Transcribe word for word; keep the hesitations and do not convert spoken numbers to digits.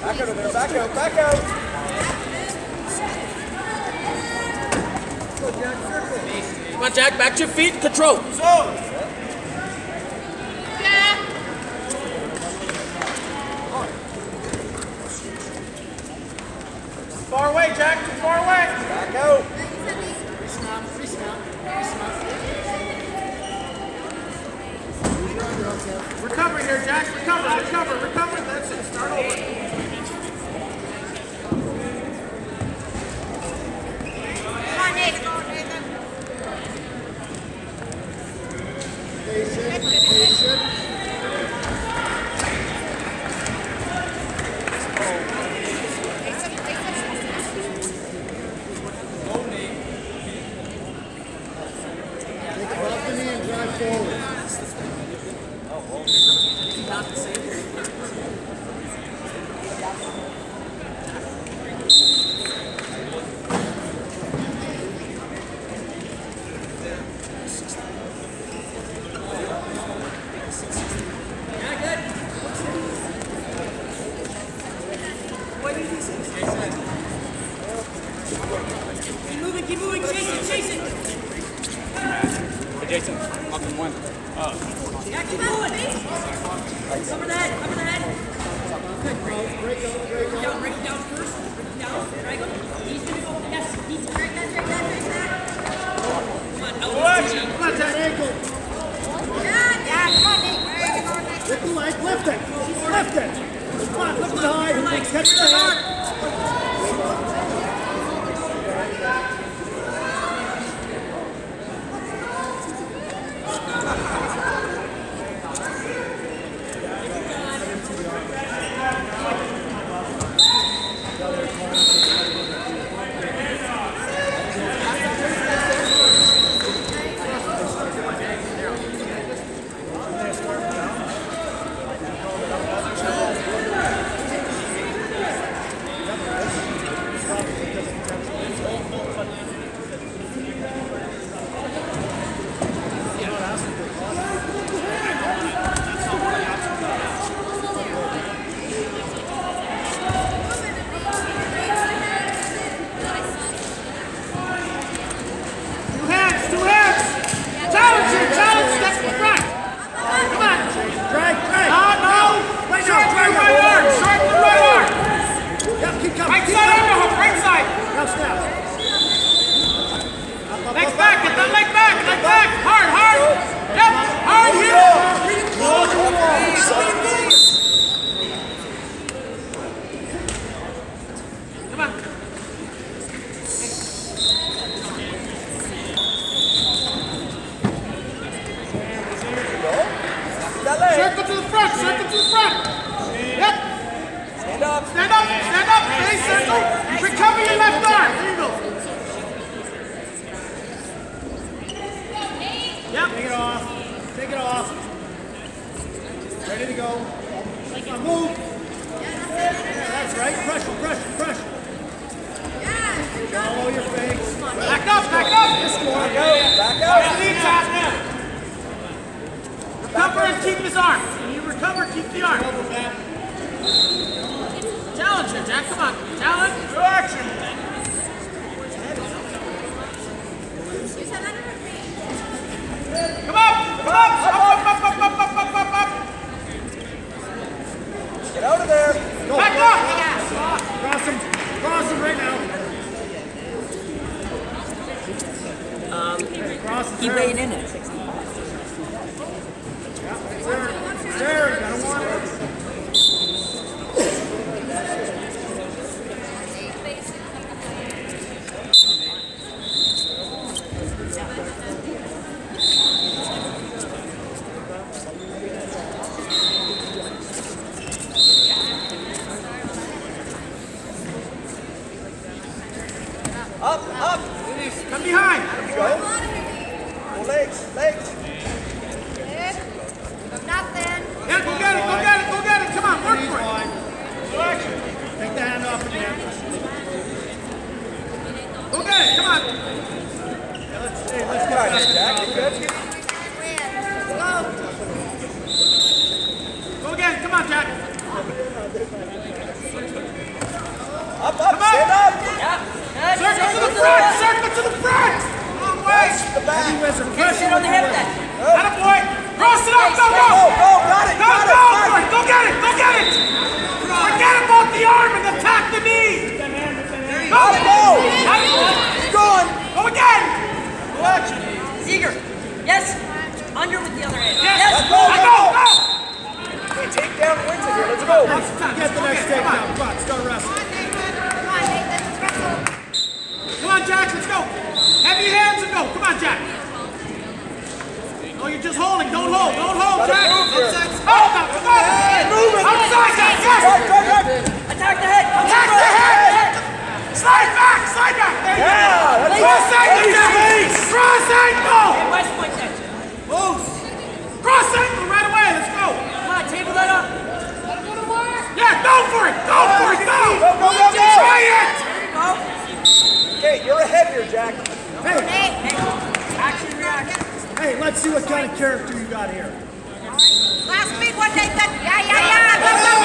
Back out of there, back out, back out. Come on, Jack, back to your feet, control. So. Far away, Jack, too far away. Back out. Dismount, dismount, dismount. Recover here, Jack. Recover, recover, recover. That's it. Start over. Come on, Nathan. Come on, Nathan. Patient, patient. Take off the knee and drive forward. Not the same. Keep moving, keep moving, chase it, chase it. Hey, Jason, up in one. Uh, Yeah, keep moving. Cover the head, cover the head. Good, break. Break out, break Down, out. break it down first. Break it down, drag him. He's gonna go, yes, he's Break that, break that, break that. come on, elbow. Come on, that ankle. Yeah, yeah, come on, Nate. There you go, Nate. Lift the leg, lift it. Lift it. Come on, lift it high. Relax, Catch the head. Two hands, two hands. Challenge here, challenge. Step in front. Come on. Drag, drag. No, no. Right now, Short drag the right arm. Short the right arm. Yep, keep coming. Right keep side coming. underhook, right side. Now snap. Up, up, Legs up, back, up, get up. that leg back, leg back. Hard, hard. Yep, hard here. Come on. Circle to the front, circle to the front. Yep. Stand up, stand up, stand up. Stay circle. Recover your left arm. There you go. Yep. Take it off. Take it off. Ready to go. Come on, move. Yeah, that's right. Pressure, pressure, pressure. Follow your face. Back up, back up. Back out, back out. Lead pass now. Recover and keep his arm. When you recover, keep the arm. Challenge here, Jack. Come on. Challenge. Go action. Come up. Come up. Up, up, up, up, up, up, up, up, up. Get out of there. Go. Back up. Cross him. Cross him right now. Um, Cross him. he weighed in at sixty-five. There, you gotta want it. Heavy Wizard, Okay, pressure sit on with the the hip Wizard. then. Atta boy. Cross it up. Go, go. Go, go, got it, Go, got it. go for it. Go get it. Go get it. Forget about the arm and attack the knee. Go. Go. Atta boy. Keep going. Go again. Seeger. Yes. Under with the other hand. Yes. Yes. Go, I go, go. Go. Okay, take down wins it here. Let's go. Get the next takedown. Come on, start wrestling. Come on, Nathan, let's wrestle. Come on, Jack. Let's go. Heavy hands and go. Come on, Jack. Oh, you're just holding. Don't hold. Don't hold, Gotta Jack. move here. Outside. Oh, no. Come on. Move it. Outside, Jack. Yes. Right, right, right. Attack the head. Attack the head. Slide back. Slide back. There you go. Yeah, that's Cross right. ankle, Hey, Jack. space. Cross ankle. Hey, West Point that. Moves. Cross ankle right away. Let's go. Come on, table that up. Yeah, go for it. Go for it. Go. Go, go, go, go. Try it. Go. Okay, you're ahead here, Jack. Hey, Hey. Action, reaction. hey, let's see what kind of character you got here. Last big one, Nathan. Yeah, yeah, yeah. Go, go,